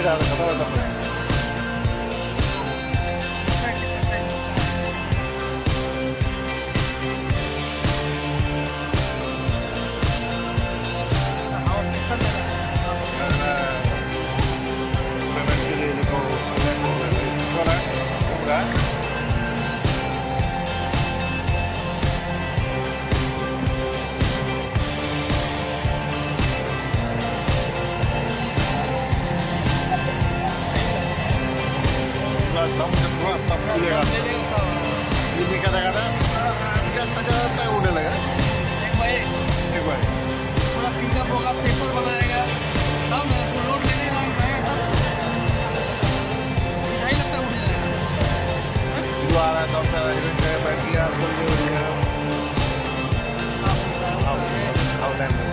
ज़्यादा खतरा होता है। पेमेंट के लिए देखो ini kadang-kadang dia tengah udah lah kan एक बार पूरा फिंगर होगा प्रेशर बनाएगा तब ना उसको लोड लेने में रहेगा तब नहीं लगता उठ जाएगा दोबारा डॉक्टर बैठ गया बोल दिया आप